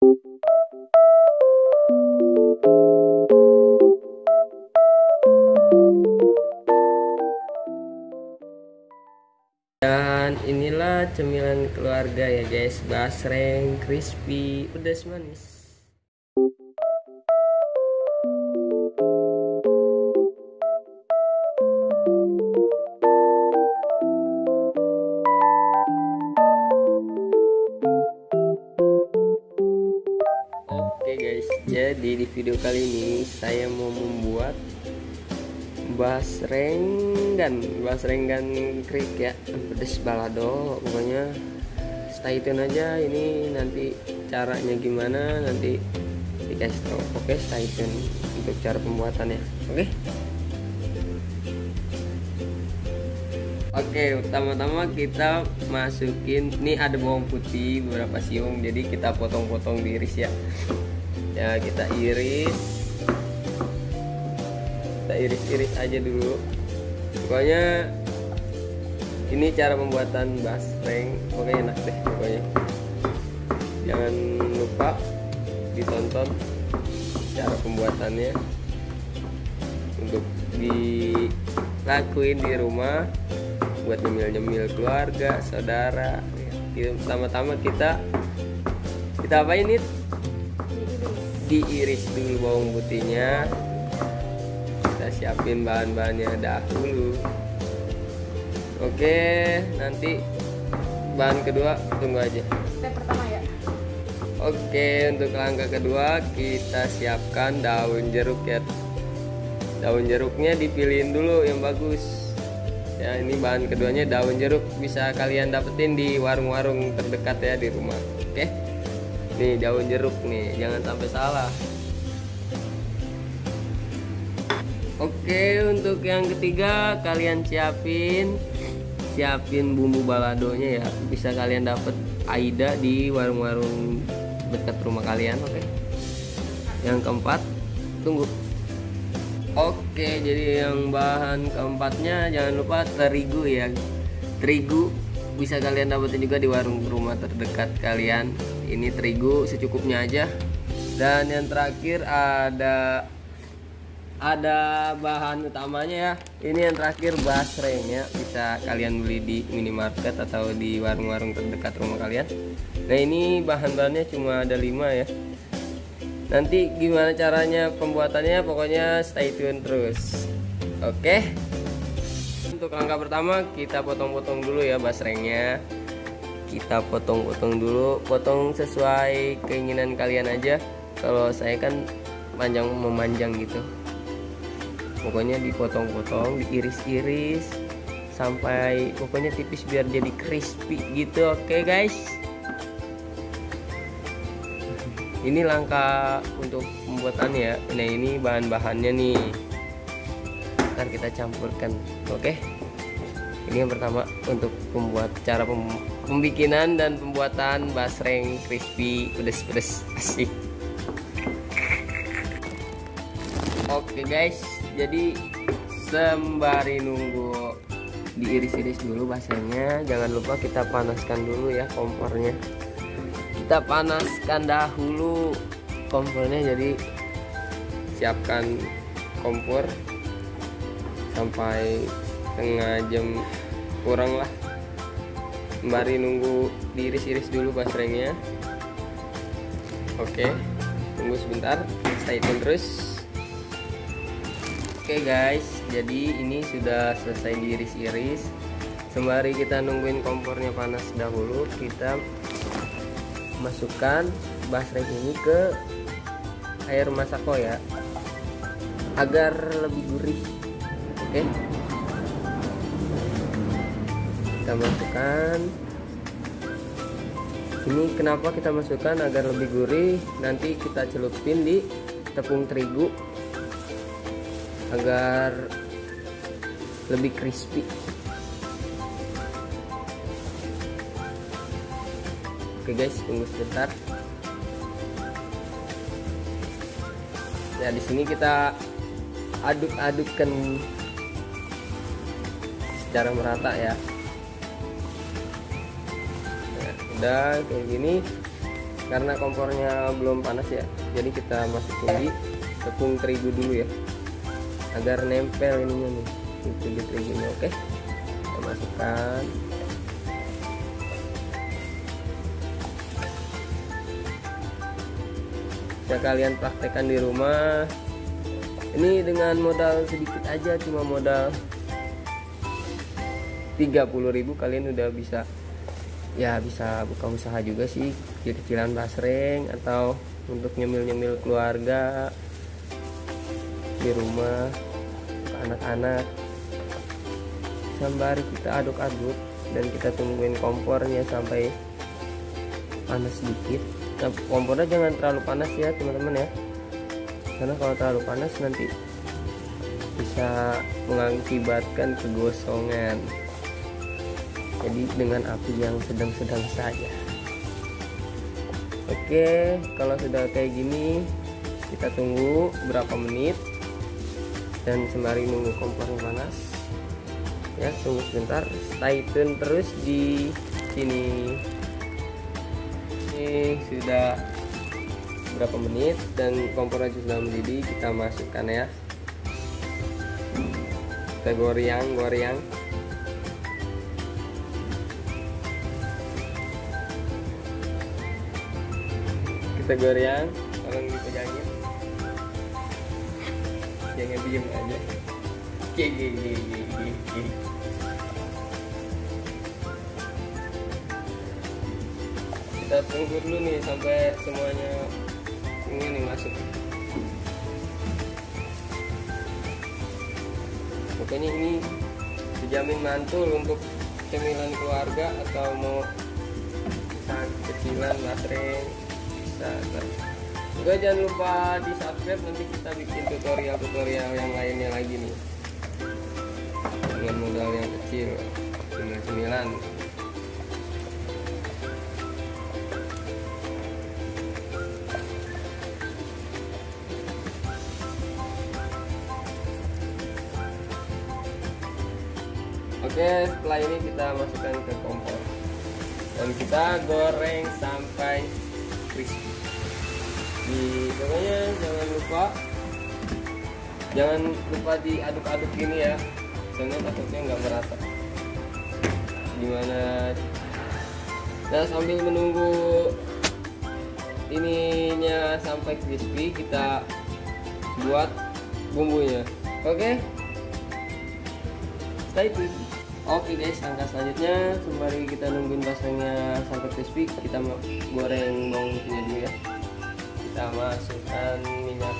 Dan inilah cemilan keluarga ya guys, basreng crispy pedas manis. Oke guys, jadi di video kali ini saya mau membuat basrengan krik ya, pedes balado. Pokoknya stay tune aja, ini nanti caranya gimana nanti dikasih tahu. Oke, stay tune untuk cara pembuatannya. Oke, pertama-tama kita masukin, ini ada bawang putih beberapa siung, jadi kita potong-potong diiris ya. Ya, kita iris aja dulu. Pokoknya ini cara pembuatan basreng, pokoknya enak deh pokoknya. Jangan lupa ditonton cara pembuatannya untuk dilakuin di rumah buat nyemil-nyemil keluarga, saudara. Pertama-tama kita apain nih? Diiris dulu bawang putihnya. Kita siapin bahan-bahannya dahulu. Oke, nanti bahan kedua tunggu aja. Step pertama ya. Oke, untuk langkah kedua kita siapkan daun jeruk ya. Daun jeruknya dipilihin dulu yang bagus. Ya, ini bahan keduanya daun jeruk, bisa kalian dapetin di warung-warung terdekat ya di rumah. Oke. Nih daun jeruk nih, jangan sampai salah. Oke, untuk yang ketiga kalian siapin bumbu baladonya ya. Bisa kalian dapet Aida di warung-warung dekat rumah kalian. Oke. Yang keempat, tunggu. Oke, jadi yang bahan keempatnya jangan lupa terigu ya. Terigu bisa kalian dapetin juga di warung rumah terdekat kalian. Ini terigu secukupnya aja. Dan yang terakhir ada bahan utamanya ya. Ini yang terakhir basreng ya. Bisa kalian beli di minimarket atau di warung-warung terdekat rumah kalian. Nah, ini bahan-bahannya cuma ada 5 ya. Nanti gimana caranya pembuatannya, pokoknya stay tune terus. Oke. Untuk langkah pertama kita potong-potong dulu ya basrengnya. Kita potong-potong dulu, potong sesuai keinginan kalian aja. Kalau saya kan memanjang gitu. Pokoknya dipotong-potong, diiris-iris sampai pokoknya tipis biar jadi crispy gitu. Oke guys. Ini langkah untuk pembuatannya ya. Nah, ini bahan-bahannya nih. Ntar kita campurkan. Oke. Ini yang pertama untuk cara pembikinan dan pembuatan basreng crispy pedes-pedes asik. Oke guys, jadi sembari nunggu diiris-iris dulu basrengnya, jangan lupa kita panaskan dulu ya kompornya. Kita panaskan dahulu kompornya, jadi siapkan kompor sampai setengah jam kurang lah, sembari nunggu diiris-iris dulu basrengnya. Oke, tunggu sebentar, stay tune terus. Oke guys, jadi ini sudah selesai diiris-iris. Sembari kita nungguin kompornya panas dahulu, kita masukkan basreng ini ke air masako ya, agar lebih gurih. Oke, kita masukkan. Ini kenapa kita masukkan agar lebih gurih? Nanti kita celupin di tepung terigu agar lebih crispy. Oke guys, tunggu sebentar. Ya, di sini kita aduk-adukkan secara merata ya. Nah, udah kayak gini. karena kompornya belum panas ya, jadi kita masukin di tepung terigu dulu ya, agar nempel ininya nih, terigunya. Oke, kita masukkan. Bisa kalian praktekkan di rumah. Ini dengan modal sedikit aja, cuma modal 30.000 kalian udah bisa buka usaha juga sih, kecil-kecilan basreng atau untuk nyemil-nyemil keluarga di rumah, ke anak-anak. Sembari kita aduk-aduk dan kita tungguin kompornya sampai panas sedikit. Nah, kompornya jangan terlalu panas ya teman-teman ya, karena kalau terlalu panas nanti bisa mengakibatkan kegosongan. Jadi dengan api yang sedang-sedang saja. Oke, kalau sudah kayak gini kita tunggu berapa menit dan sembari nunggu kompornya panas ya, tunggu sebentar, stay tune terus di sini. Ini sudah berapa menit dan kompornya sudah mendidih, kita masukkan ya, kita goreng. Kita goreng, tolong dipegangin, jangan diem aja. Kita tunggu dulu nih sampai semuanya ini masuk. Pokoknya ini dijamin mantul untuk cemilan keluarga atau mau kecilan basreng. Juga jangan lupa di subscribe, nanti kita bikin tutorial yang lainnya lagi nih dengan modal yang kecil, cemilan. Oke, setelah ini kita masukkan ke kompor dan kita goreng sampai crispy. Pokoknya jangan lupa diaduk-aduk gini ya, soalnya takutnya nggak merata. Gimana? Nah, sambil menunggu ininya sampai crispy, kita buat bumbunya. Oke, stay tune. Oke guys, langkah selanjutnya sembari kita nungguin basrengnya sampai crispy, kita goreng bawang putihnya dulu ya. Kita masukkan minyak,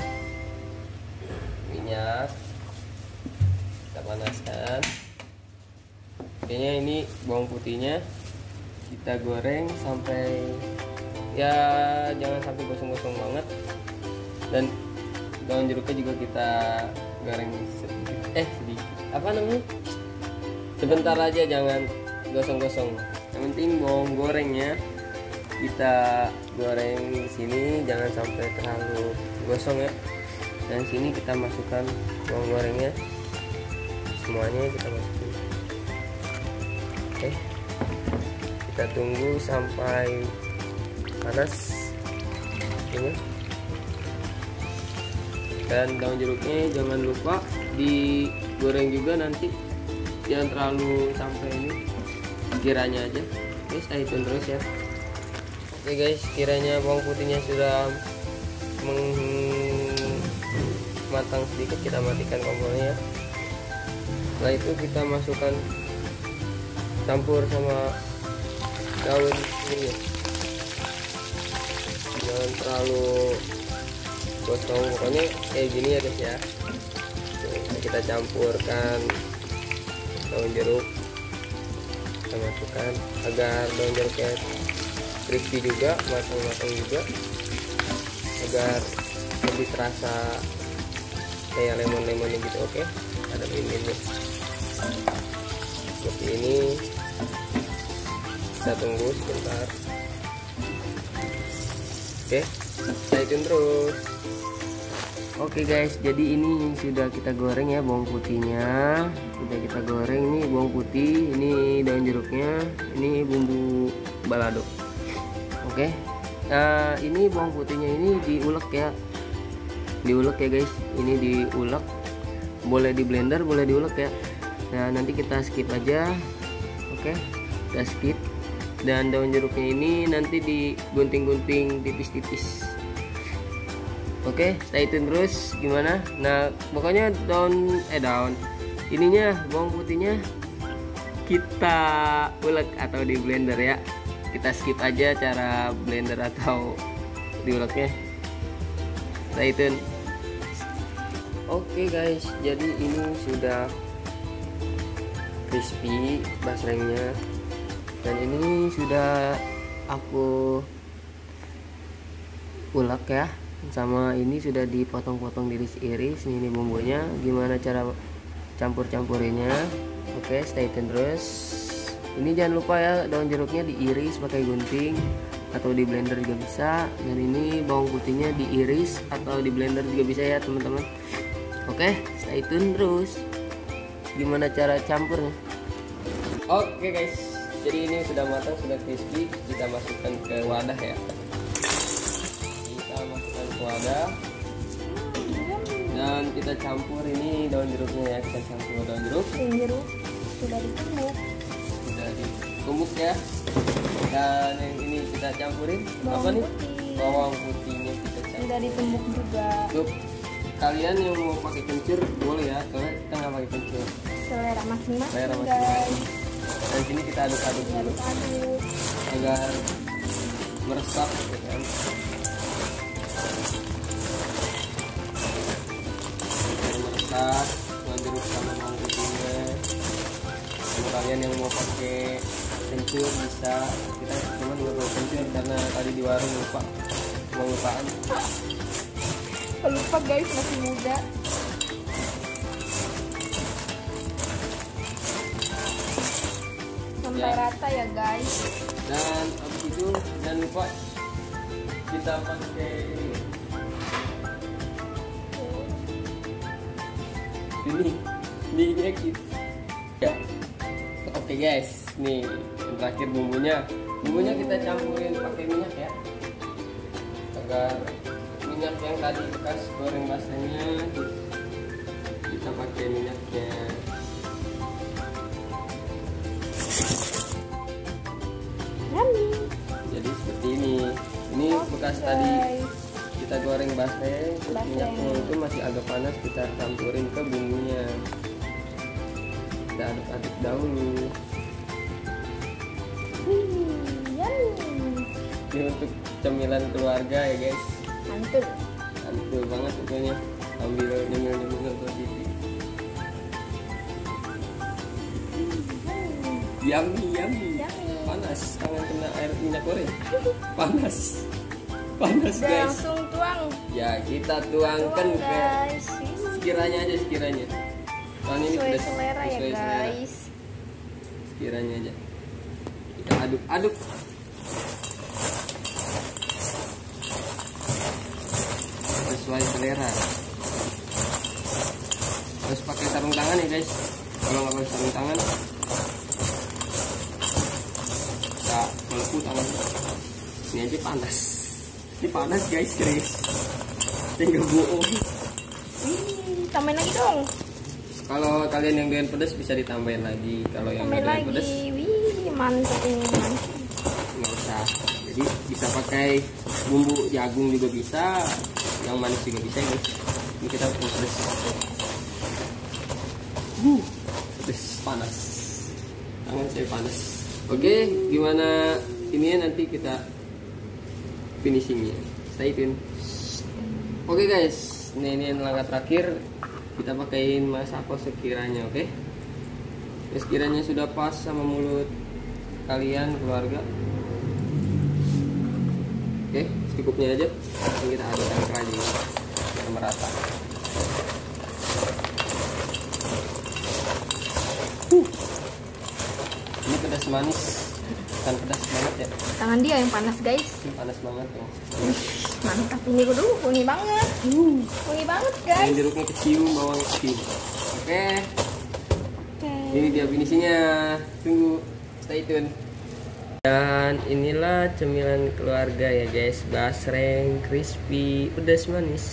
kita panaskan. Kayaknya ini bawang putihnya kita goreng sampai ya, jangan sampai gosong-gosong banget, dan daun jeruknya juga kita goreng sedikit, sebentar aja, jangan gosong-gosong. Yang penting bawang gorengnya kita goreng di sini, jangan sampai terlalu gosong ya. Dan sini kita masukkan bawang gorengnya, semuanya kita masukin. Oke, kita tunggu sampai panas ini. Dan daun jeruknya jangan lupa digoreng juga nanti, jangan terlalu sampai ini, kiranya aja. Oke, stay tune terus ya. Oke guys, kiranya bawang putihnya sudah matang sedikit, kita matikan kompornya ya. Setelah itu kita masukkan, campur sama daun ini ya, jangan terlalu gosong, pokoknya kayak gini ya guys ya. Kita campurkan daun jeruk, kita masukkan agar daun jeruknya crispy juga, matang juga, agar lebih terasa kayak lemon gitu. Oke, ada miminnya seperti ini. Kita tunggu sebentar. Oke, stay tune terus. Oke guys, jadi ini sudah kita goreng ya, bawang putihnya sudah kita goreng. Ini bawang putih, ini daun jeruknya, ini bumbu balado. Oke, Ini bawang putihnya ini diulek ya. Diulek ya guys. Ini diulek. Boleh di blender, boleh diulek ya. Nah, nanti kita skip aja. Oke, kita skip. Dan daun jeruknya ini nanti digunting-gunting tipis-tipis. Oke, stay tune terus gimana. Nah, pokoknya daun ininya, bawang putihnya kita ulek atau di blender ya. Kita skip aja cara blender atau diuleknya. Stay tune. Oke guys, jadi ini sudah crispy basrengnya. Dan ini sudah aku ulek ya. Sama ini sudah dipotong-potong diiris-iris. Ini bumbunya. Gimana cara campur-campurinya? Oke, stay tune terus. Ini jangan lupa ya, daun jeruknya diiris pakai gunting atau di blender juga bisa. Dan ini bawang putihnya diiris atau di blender juga bisa ya teman-teman. Oke, stay tune terus. Gimana cara campurnya? Oke guys, jadi ini sudah matang, sudah crispy. Kita masukkan ke wadah ya. Kita masukkan ke wadah. Dan kita campur ini daun jeruknya ya. Kita campur daun jeruk. Jeruk sudah ditumbuk. Sudah ditumbuk ya. Dan yang ini kita campurin apa nih? Bawang putihnya kita campur. Sudah ditumbuk juga. Tuh, kalian yang mau pakai kencur boleh ya, soalnya kita nggak pakai kencur. Selera masing-masing. Selera guys. masing-masing. Dan sini kita aduk-aduk dulu Aduk-aduk. agar meresap gitu kan. Agar meresap daun jeruk sama bawang putihnya. Kalau kalian yang mau pakai kencur bisa, kita cuma juga pakai kencur karena tadi di warung lupaan. Lupa guys, masih muda. Sampai rata ya guys. Dan habis itu jangan lupa kita pakai ini kita ya. Oke guys, nih yang terakhir bumbunya kita campurin pakai minyak ya, agar minyak yang tadi bekas goreng basahnya kita pakai minyaknya. Yummy. Jadi seperti ini bekas tadi kita goreng basah, minyaknya itu masih agak panas, kita campurin ke bumbunya. Kita aduk-aduk dahulu. Yummy. Ini untuk cemilan keluarga ya guys. Mantul. Mantul banget pokoknya. Ambil nyemil-nyemil nonton TV. Yummy. Panas, tangan kena air minyak goreng. Panas Udah guys. langsung tuang. Ya kita tuangkan ke guys. sekiranya. Soalnya ini Sesuai sudah selera ya sesuai selera. guys. Sekiranya aja. Kita aduk. Sesuai selera. Harus pakai sarung tangan ya guys. Kalau nggak pakai sarung tangan, tak melepuh tangannya. Ini aja panas. Ini panas guys, serius. Tinggal bohong. Tambahin lagi dong. Kalau kalian yang doyan pedas bisa ditambahin lagi. Kalau yang nggak Tambahin doyan pedas lagi. Wih, mantap ini. nggak usah. Jadi bisa pakai bumbu jagung juga bisa, yang manis juga bisa guys. Ini kita pedas. Pedas panas. Tangan saya panas. Oke, gimana ini nanti kita finishingnya. Stay tune. Oke guys, ini langkah terakhir. Kita pakaiin masako sekiranya, oke? Sekiranya sudah pas sama mulut kalian keluarga. Oke, secukupnya aja. Langsung kita adukkan keranjang biar merata. Ini pedas manis, kan pedas banget ya. Tangan dia yang panas guys. Ini panas banget ya. Mantap ini kudu, wangi banget. Wangi banget guys. Ini jeruknya kecium, bawang kecium. Oke. Ini dia finishingnya. Tunggu, stay tune. Dan inilah cemilan keluarga ya guys, basreng crispy pedas manis.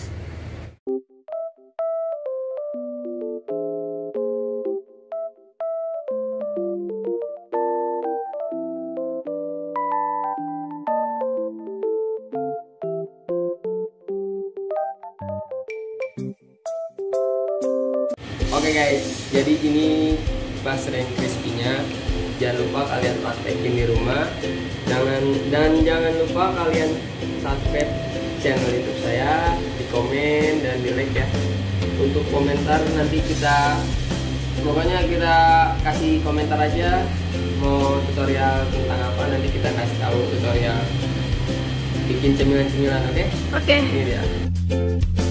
Oke guys, jadi ini basreng crispy-nya. Jangan lupa kalian praktekin di rumah. Jangan lupa kalian subscribe channel YouTube saya, di komen dan di like ya. Untuk komentar nanti pokoknya kita kasih komentar aja mau tutorial tentang apa, nanti kita kasih tahu tutorial bikin cemilan-cemilan, oke? Oke. Ini dia.